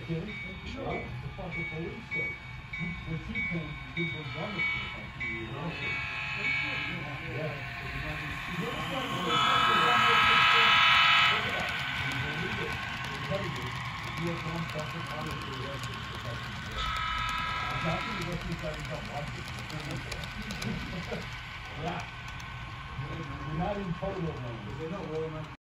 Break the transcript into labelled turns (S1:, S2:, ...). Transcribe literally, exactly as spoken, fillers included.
S1: kidding? No, the fucking police said. When she came, people were drunk for a few years. Yeah. Yeah. You're not in total, man.